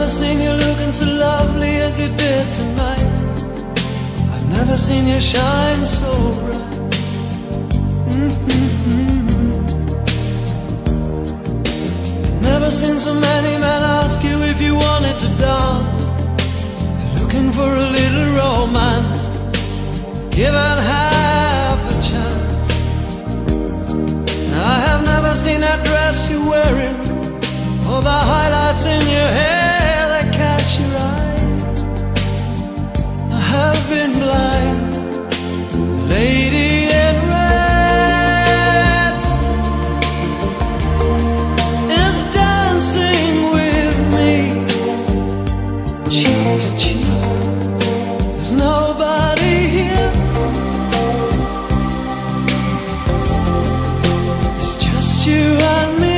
seen you looking so lovely as you did tonight. I've never seen you shine so bright. Never seen so many men ask you if you wanted to dance, looking for a little romance, given half a chance. I have never seen that dress you're wearing, or the highlights in your hair that catch your eye. I have been blind. The lady in red is dancing with me, cheek to cheek. There's nobody here, it's just you and me.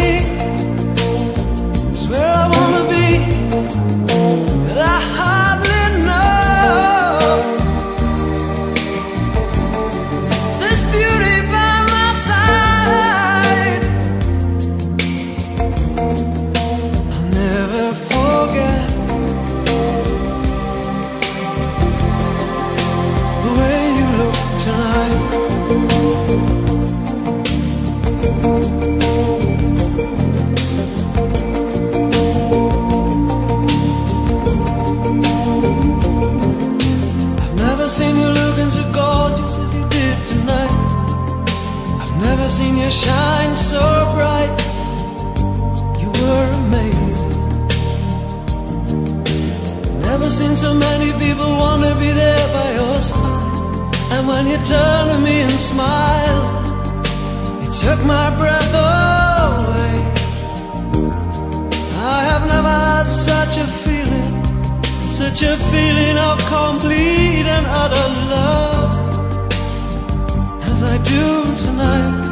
It's where I wanna be, but I hardly know. This beauty by my side, I'll never forget the way you look tonight. I've never seen you looking so gorgeous as you did tonight. I've never seen you shine so bright. You were amazing. Never seen so many people want to be there by your side. And when you turned to me and smiled, it took my breath away. I have never had such a feeling, such a feeling of complete and utter love as I do tonight.